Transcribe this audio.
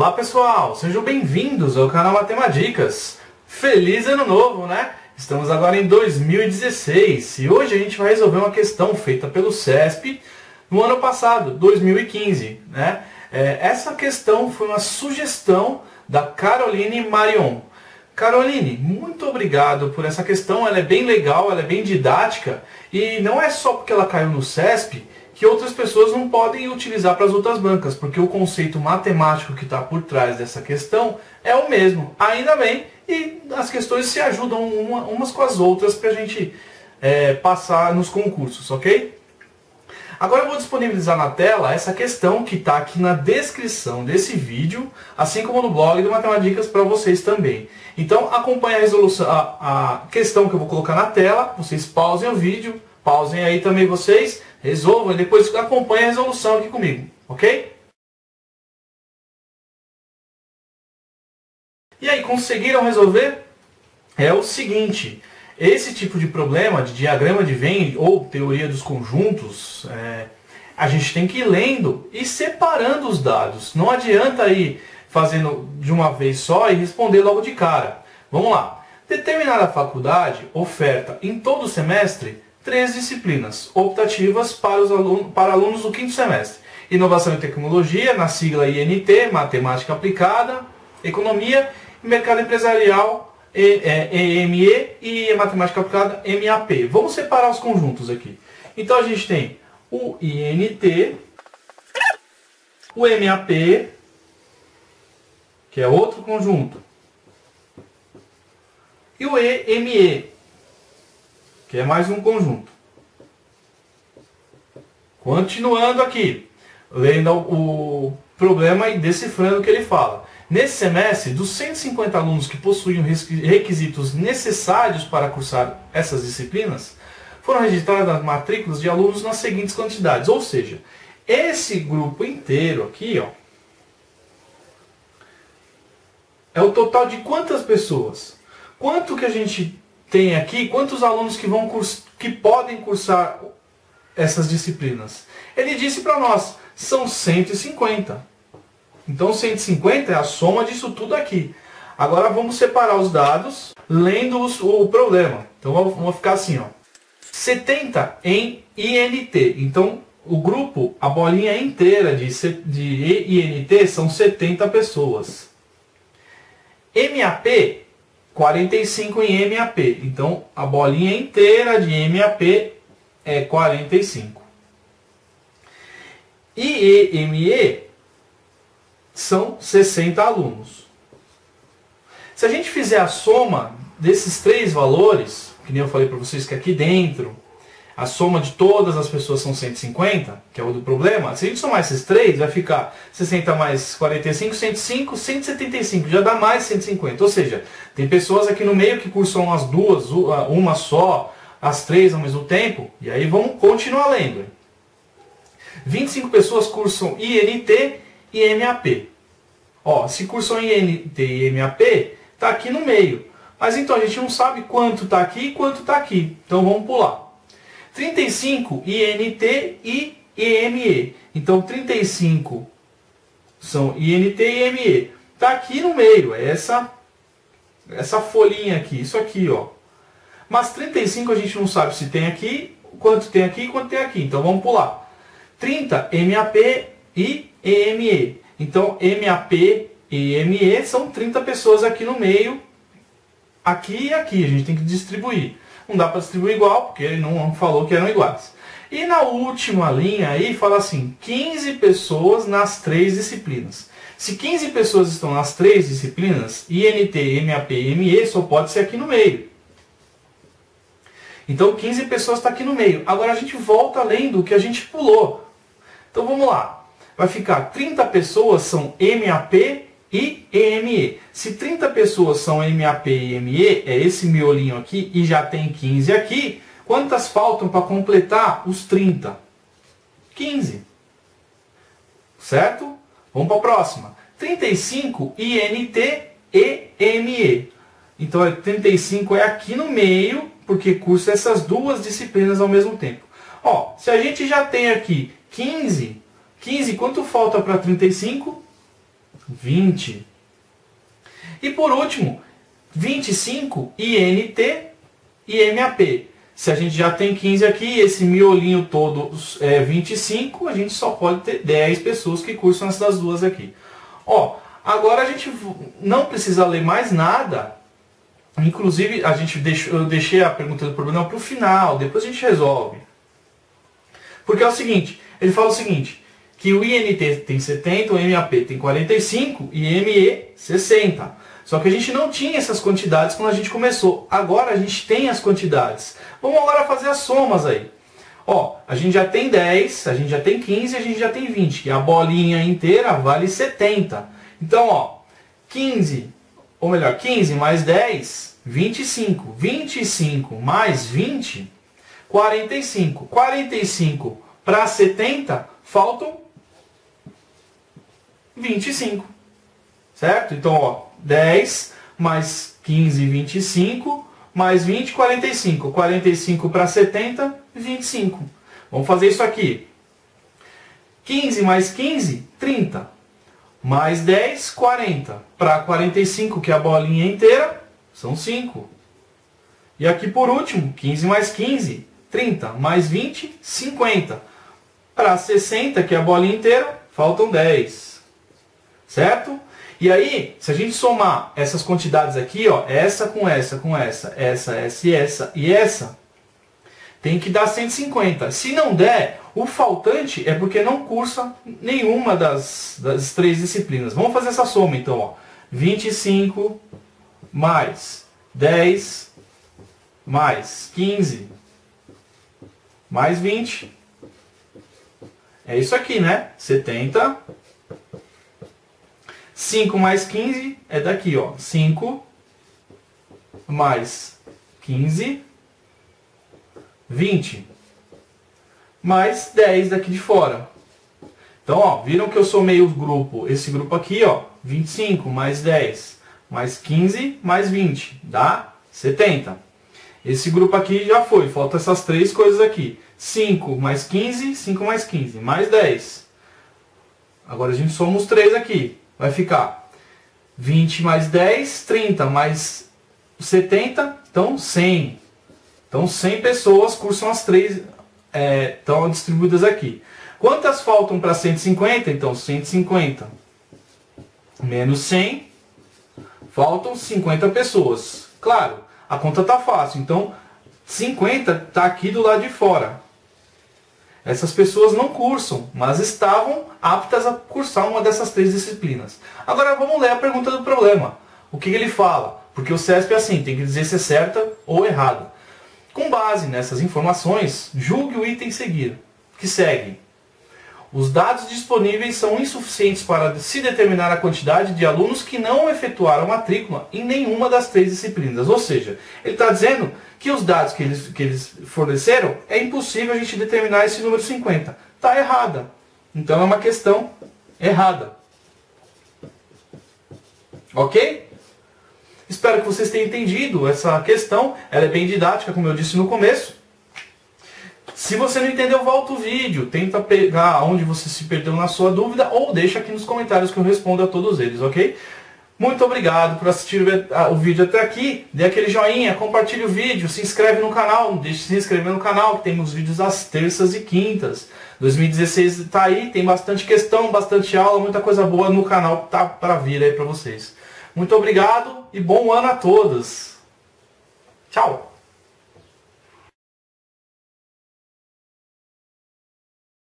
Olá pessoal, sejam bem-vindos ao canal Matemadicas. Feliz ano novo, né? Estamos agora em 2016 e hoje a gente vai resolver uma questão feita pelo CESP no ano passado, 2015, né? Essa questão foi uma sugestão da Caroline Marion. Caroline, muito obrigado por essa questão, ela é bem legal, ela é bem didática e não é só porque ela caiu no CESP que outras pessoas não podem utilizar para as outras bancas, porque o conceito matemático que está por trás dessa questão é o mesmo, ainda bem, e as questões se ajudam umas com as outras para a gente passar nos concursos, ok? Agora eu vou disponibilizar na tela essa questão que está aqui na descrição desse vídeo, assim como no blog do Matemadicas para vocês também. Então acompanhe a resolução, a questão que eu vou colocar na tela, vocês pausem o vídeo, pausem aí também vocês, resolvam e depois acompanhem a resolução aqui comigo, ok? E aí, conseguiram resolver? É o seguinte, esse tipo de problema de diagrama de Venn ou teoria dos conjuntos, a gente tem que ir lendo e separando os dados. Não adianta ir fazendo de uma vez só e responder logo de cara. Vamos lá. Determinada faculdade oferta em todo o semestre 3 disciplinas optativas para alunos do quinto semestre. Inovação e Tecnologia, na sigla INT, Matemática Aplicada, Economia, Mercado Empresarial, EME e Matemática Aplicada, MAP. Vamos separar os conjuntos aqui. Então a gente tem o INT, o MAP, que é outro conjunto, e o EME, que é mais um conjunto. Continuando aqui, lendo o problema e decifrando o que ele fala. Nesse semestre, dos 150 alunos que possuíam requisitos necessários para cursar essas disciplinas, foram registradas matrículas de alunos nas seguintes quantidades. Ou seja, esse grupo inteiro aqui, ó, é o total de quantas pessoas? Quanto que a gente tem aqui, quantos alunos que podem cursar essas disciplinas? Ele disse para nós, são 150. Então 150 é a soma disso tudo aqui. Agora vamos separar os dados, lendo o problema. Então vamos ficar assim, ó. 70 em INT. Então o grupo, a bolinha inteira de INT são 70 pessoas. MAP, 45 em MAP. Então, a bolinha inteira de MAP é 45. IEME são 60 alunos. Se a gente fizer a soma desses 3 valores, que nem eu falei para vocês que aqui dentro, a soma de todas as pessoas são 150, que é o do problema. Se a gente somar esses 3, vai ficar 60 mais 45, 105, 175. Já dá mais 150. Ou seja, tem pessoas aqui no meio que cursam as duas, uma só, as 3 ao mesmo tempo. E aí vamos continuar lendo. 25 pessoas cursam INT e MAP. Ó, se cursam INT e MAP, está aqui no meio. Mas então a gente não sabe quanto está aqui e quanto está aqui. Então vamos pular. 35 INT e EME. Então 35 são INT e EME. Está aqui no meio, é essa folhinha aqui, isso aqui, ó. Mas 35 a gente não sabe se tem aqui, quanto tem aqui e quanto tem aqui. Então vamos pular. 30 MAP e EME. Então MAP e EME são 30 pessoas aqui no meio, aqui e aqui. A gente tem que distribuir. Não dá para distribuir igual, porque ele não falou que eram iguais. E na última linha aí fala assim, 15 pessoas nas 3 disciplinas. Se 15 pessoas estão nas 3 disciplinas, INT, MAP e ME só pode ser aqui no meio. Então 15 pessoas está aqui no meio. Agora a gente volta lendo o que a gente pulou. Então vamos lá. Vai ficar 30 pessoas são MAP e EME. Se 30 pessoas são MAP e EME, é esse miolinho aqui, e já tem 15 aqui, quantas faltam para completar os 30? 15. Certo? Vamos para a próxima. 35 INT e EME. Então 35 é aqui no meio, porque cursa essas duas disciplinas ao mesmo tempo. Ó, se a gente já tem aqui 15, quanto falta para 35? 20. E por último, 25 INT e MAP. Se a gente já tem 15 aqui, esse miolinho todo é 25, a gente só pode ter 10 pessoas que cursam essas duas aqui. Ó, agora a gente não precisa ler mais nada. Inclusive, eu deixei a pergunta do problema para o final, depois a gente resolve. Porque é o seguinte, ele fala o seguinte, que o INT tem 70, o MAP tem 45 e ME 60. Só que a gente não tinha essas quantidades quando a gente começou. Agora a gente tem as quantidades. Vamos agora fazer as somas aí. Ó, a gente já tem 10, a gente já tem 15, a gente já tem 20. E a bolinha inteira vale 70. Então, ó, 15 mais 10, 25. 25 mais 20, 45. 45 para 70, faltam 25. Certo? Então, ó, 10 mais 15, 25, mais 20, 45. 45 para 70, 25. Vamos fazer isso aqui. 15 mais 15, 30. Mais 10, 40. Para 45, que é a bolinha inteira, são 5. E aqui por último, 15 mais 15, 30. Mais 20, 50. Para 60, que é a bolinha inteira, faltam 10. Certo? E aí, se a gente somar essas quantidades aqui, ó, essa com essa, essa e essa, tem que dar 150. Se não der, o faltante é porque não cursa nenhuma das 3 disciplinas. Vamos fazer essa soma então, ó. 25 mais 10 mais 15 mais 20. É isso aqui, né? 70. 5 mais 15 é daqui, ó. 5 mais 15, 20. Mais 10 daqui de fora. Então, ó, viram que eu somei o grupo, esse grupo aqui, ó. 25 mais 10, mais 15, mais 20. Dá 70. Esse grupo aqui já foi, faltam essas 3 coisas aqui. 5 mais 15, 5 mais 15, mais 10. Agora a gente soma os 3 aqui. Vai ficar 20 mais 10, 30 mais 70, então 100. Então 100 pessoas cursam as 3, estão distribuídas aqui. Quantas faltam para 150? Então 150 menos 100, faltam 50 pessoas. Claro, a conta está fácil, então 50 está aqui do lado de fora. Essas pessoas não cursam, mas estavam aptas a cursar uma dessas 3 disciplinas. Agora vamos ler a pergunta do problema. O que ele fala? Porque o CESP é assim, tem que dizer se é certa ou errada. Com base nessas informações, julgue o item seguir, que segue. Os dados disponíveis são insuficientes para se determinar a quantidade de alunos que não efetuaram matrícula em nenhuma das 3 disciplinas. Ou seja, ele está dizendo que os dados que eles forneceram, é impossível a gente determinar esse número 50. Está errada. Então é uma questão errada. Ok? Espero que vocês tenham entendido essa questão. Ela é bem didática, como eu disse no começo. Se você não entendeu, volta o vídeo, tenta pegar onde você se perdeu na sua dúvida ou deixa aqui nos comentários que eu respondo a todos eles, ok? Muito obrigado por assistir o vídeo até aqui, dê aquele joinha, compartilhe o vídeo, se inscreve no canal, não deixe de se inscrever no canal, que temos vídeos às terças e quintas. 2016 está aí, tem bastante questão, bastante aula, muita coisa boa no canal tá para vir aí para vocês. Muito obrigado e bom ano a todos. Tchau!